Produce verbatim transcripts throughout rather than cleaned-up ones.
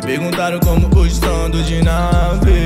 perguntaram como hoje estando de nave.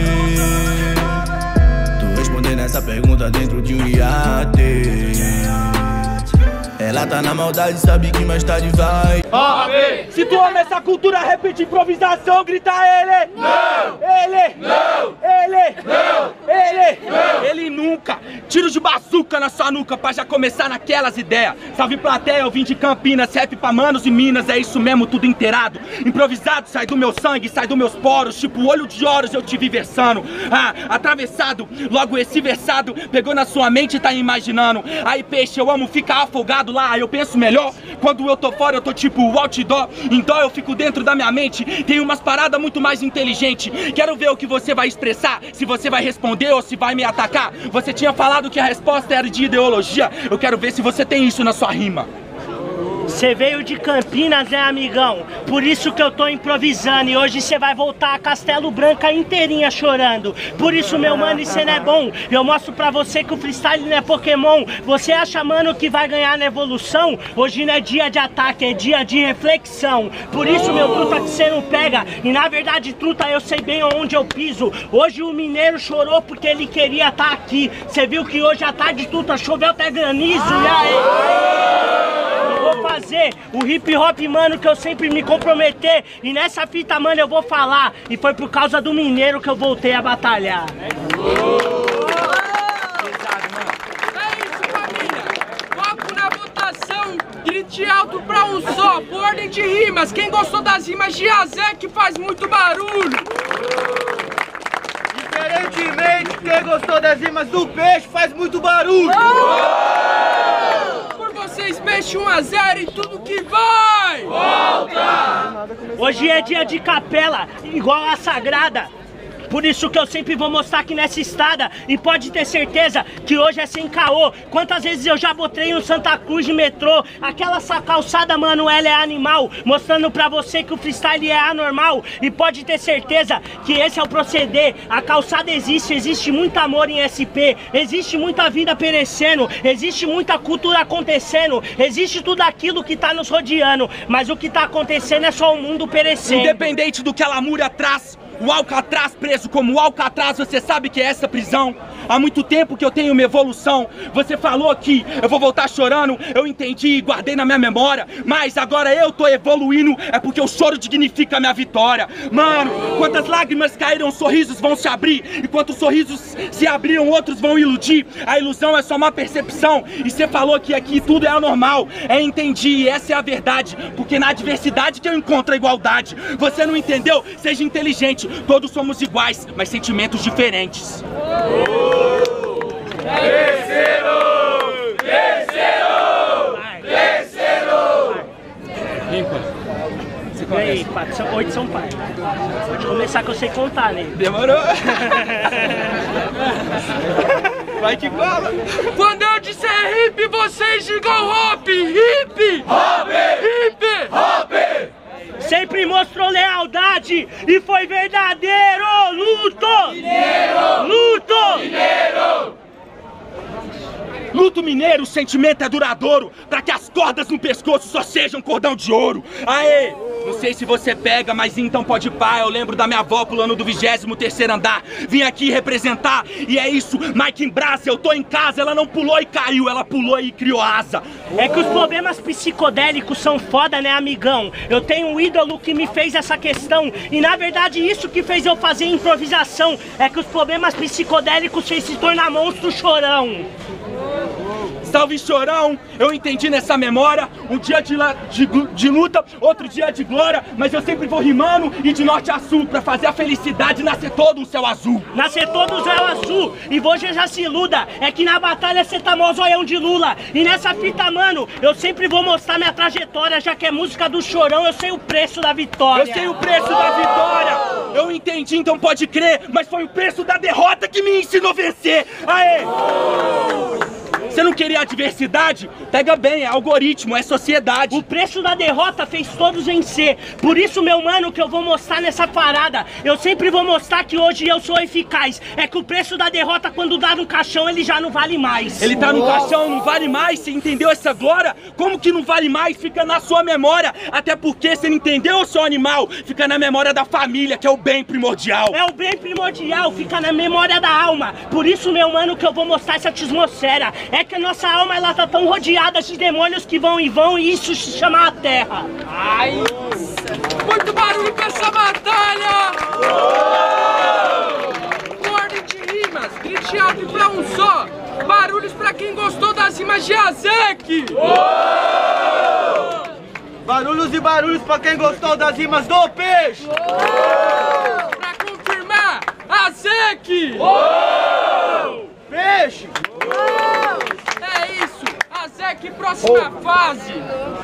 Tu respondendo essa pergunta dentro de um iate. Ela tá na maldade, sabe que mais tarde vai. Oh, se tu ama essa cultura, repete improvisação, grita ele! Não! Ele! Não! Ele! Não! Ele! Não! Ele nunca! Tiro de bazuca na sua nuca pra já começar naquelas ideias. Salve plateia, eu vim de Campinas, rap pra manos e minas, é isso mesmo, tudo inteirado. Improvisado, sai do meu sangue, sai dos meus poros, tipo olho de horas eu te vi versando. Ah, atravessado, logo esse versado pegou na sua mente e tá imaginando. Aí peixe, eu amo ficar afogado lá, eu penso melhor. Quando eu tô fora eu tô tipo outdoor, em dó eu fico dentro da minha mente. Tem umas paradas muito mais inteligentes. Quero ver o que você vai expressar, se você vai responder ou se vai me atacar. Você tinha falado que a resposta era de ideologia, eu quero ver se você tem isso na sua rima. Você veio de Campinas, né, amigão? Por isso que eu tô improvisando. E hoje você vai voltar a Castelo Branca inteirinha chorando. Por isso, meu mano, isso não é bom. Eu mostro pra você que o freestyle não é Pokémon. Você acha, mano, que vai ganhar na evolução? Hoje não é dia de ataque, é dia de reflexão. Por isso, meu truta, que você não pega. E na verdade, truta, eu sei bem onde eu piso. Hoje o mineiro chorou porque ele queria estar aqui. Você viu que hoje à tarde, truta, choveu até granizo. E aí? Vou fazer o hip hop, mano, que eu sempre me comprometer. E nessa fita, mano, eu vou falar. E foi por causa do mineiro que eu voltei a batalhar. É isso, família. Foco na votação. Grite alto pra um só, por ordem de rimas. Quem gostou das rimas de Azé que faz muito barulho. Diferentemente, quem gostou das rimas do peixe faz muito barulho. Vocês peixem um a zero em tudo que vai! Volta! Hoje é dia de capela, igual a sagrada. Por isso que eu sempre vou mostrar aqui nessa estrada. E pode ter certeza que hoje é sem caô. Quantas vezes eu já botei no Santa Cruz de metrô. Aquela calçada, mano, ela é animal. Mostrando pra você que o freestyle é anormal. E pode ter certeza que esse é o proceder. A calçada existe, existe muito amor em S P. Existe muita vida perecendo. Existe muita cultura acontecendo. Existe tudo aquilo que tá nos rodeando. Mas o que tá acontecendo é só o mundo perecendo. Independente do que a lamúria traz, o Alcatraz preso como o Alcatraz, você sabe que é essa prisão. Há muito tempo que eu tenho uma evolução. Você falou que eu vou voltar chorando, eu entendi e guardei na minha memória. Mas agora eu tô evoluindo, é porque o choro dignifica a minha vitória. Mano, quantas lágrimas caíram, sorrisos vão se abrir. E quantos sorrisos se abriram, outros vão iludir. A ilusão é só uma percepção. E você falou que aqui tudo é anormal. É, entendi, e essa é a verdade. Porque na adversidade que eu encontro a igualdade. Você não entendeu? Seja inteligente. Todos somos iguais, mas sentimentos diferentes. Terceiro! Terceiro! Terceiro! Limpa. Você E aí, quatro, são, oito são pai. Pode começar que eu sei contar, né? Demorou? Vai que cola! Quando eu disser hip, vocês digam hop! Hip! Hop! Hip! Hop! Sempre mostrou lealdade e foi verdadeiro! Luto! Mineiro! Luto! Mineiro! Luto mineiro, o sentimento é duradouro, pra que as cordas no pescoço só sejam cordão de ouro. Aê! Não sei se você pega, mas então pode pá. Eu lembro da minha avó pulando do vigésimo terceiro andar. Vim aqui representar, e é isso, Mike em brasa. Eu tô em casa, ela não pulou e caiu, ela pulou e criou asa. É que os problemas psicodélicos são foda, né, amigão? Eu tenho um ídolo que me fez essa questão. E na verdade isso que fez eu fazer improvisação. É que os problemas psicodélicos fez se tornar monstro chorão. Salve chorão, eu entendi nessa memória. Um dia de, la, de, de luta, outro dia de glória. Mas eu sempre vou rimando e de norte a sul, pra fazer a felicidade nascer todo um céu azul. Nascer todo um céu azul, e você já se iluda. É que na batalha cê tá mó zoião de Lula. E nessa fita, mano, eu sempre vou mostrar minha trajetória. Já que é música do chorão, eu sei o preço da vitória. Eu sei o preço da vitória. Eu entendi, então pode crer. Mas foi o preço da derrota que me ensinou a vencer. Aê! Você não queria adversidade? Pega bem, é algoritmo, é sociedade. O preço da derrota fez todos vencer. Por isso, meu mano, que eu vou mostrar nessa parada. Eu sempre vou mostrar que hoje eu sou eficaz. É que o preço da derrota, quando dá no caixão, ele já não vale mais. Ele tá no caixão, não vale mais, você entendeu essa glória? Como que não vale mais? Fica na sua memória. Até porque você não entendeu, seu animal? Fica na memória da família, que é o bem primordial. É o bem primordial, fica na memória da alma. Por isso, meu mano, que eu vou mostrar essa atmosfera. É que a nossa alma, ela tá tão rodeada de demônios que vão e vão, e isso se chama a terra. Ai, muito barulho pra essa batalha! Ordem de rimas, grite alto e pra um só. Barulhos pra quem gostou das rimas de Azek. Barulhos e barulhos pra quem gostou das rimas do Peixe! Uou! Pra confirmar, Azek! Uou! Peixe! Uou! É isso, Azek, próxima fase!